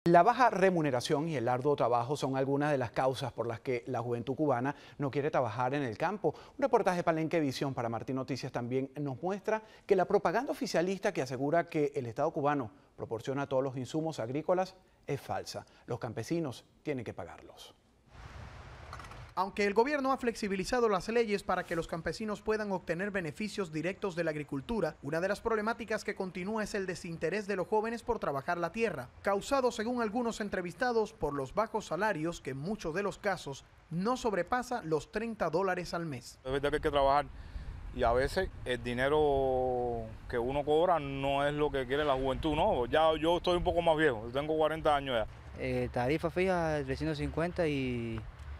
La baja remuneración y el arduo trabajo son algunas de las causas por las que la juventud cubana no quiere trabajar en el campo. Un reportaje de Palenque Visión para Martín Noticias también nos muestra que la propaganda oficialista que asegura que el Estado cubano proporciona todos los insumos agrícolas es falsa. Los campesinos tienen que pagarlos. Aunque el gobierno ha flexibilizado las leyes para que los campesinos puedan obtener beneficios directos de la agricultura, una de las problemáticas que continúa es el desinterés de los jóvenes por trabajar la tierra, causado, según algunos entrevistados, por los bajos salarios que en muchos de los casos no sobrepasa los $30 al mes. Es verdad que hay que trabajar y a veces el dinero que uno cobra no es lo que quiere la juventud, ¿no? Ya yo estoy un poco más viejo, yo tengo 40 años ya. Tarifa fija de 350 y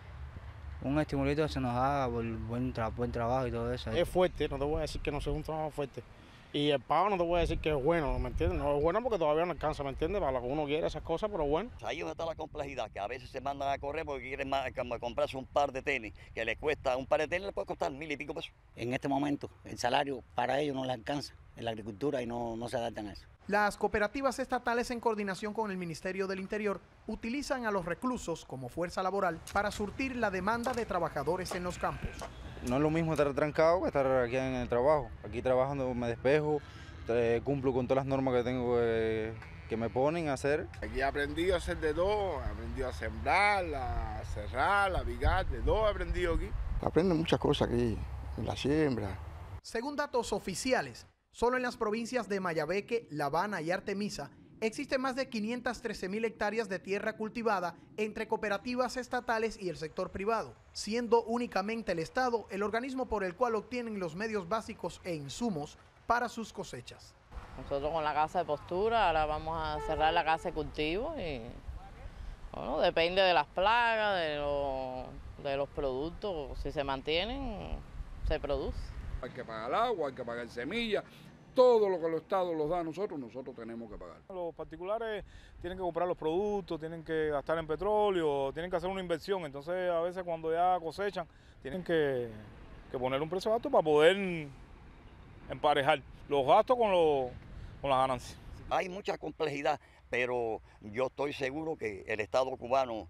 un estimulito se nos da por buen trabajo y todo eso. Es fuerte, no te voy a decir que no sea un trabajo fuerte. Y el pago no te voy a decir que es bueno, ¿me entiendes? No es bueno porque todavía no alcanza, ¿me entiendes? Para lo que uno quiere, esas cosas, pero bueno. Ahí es donde está la complejidad, que a veces se mandan a correr porque quieren comprarse un par de tenis, que les cuesta, un par de tenis le puede costar 1.000 y pico pesos. En este momento el salario para ellos no les alcanza en la agricultura y no se adaptan a eso. Las cooperativas estatales, en coordinación con el Ministerio del Interior, utilizan a los reclusos como fuerza laboral para surtir la demanda de trabajadores en los campos. No es lo mismo estar trancado que estar aquí en el trabajo. Aquí trabajando me despejo, cumplo con todas las normas que tengo que me ponen a hacer. Aquí he aprendido a hacer de todo, he aprendido a sembrar, a cerrar, a vigar, de todo he aprendido aquí. Aprenden muchas cosas aquí, en la siembra. Según datos oficiales, solo en las provincias de Mayabeque, La Habana y Artemisa existen más de 513.000 hectáreas de tierra cultivada entre cooperativas estatales y el sector privado, siendo únicamente el Estado el organismo por el cual obtienen los medios básicos e insumos para sus cosechas. Nosotros con la casa de postura, ahora vamos a cerrar la casa de cultivo y bueno, depende de las plagas, de los productos, si se mantienen, se produce. Hay que pagar agua, hay que pagar semillas, todo lo que el Estado los da a nosotros tenemos que pagar. Los particulares tienen que comprar los productos, tienen que gastar en petróleo, tienen que hacer una inversión, entonces a veces cuando ya cosechan tienen que poner un precio alto para poder emparejar los gastos con las ganancias. Hay mucha complejidad, pero yo estoy seguro que el Estado cubano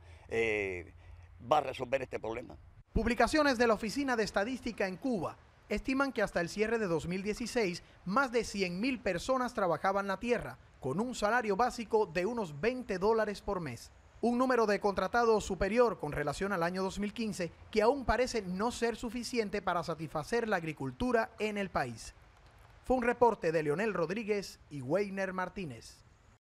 va a resolver este problema. Publicaciones de la Oficina de Estadística en Cuba estiman que hasta el cierre de 2016, más de 100.000 personas trabajaban la tierra, con un salario básico de unos $20 por mes. Un número de contratados superior con relación al año 2015, que aún parece no ser suficiente para satisfacer la agricultura en el país. Fue un reporte de Leonel Rodríguez y Weiner Martínez.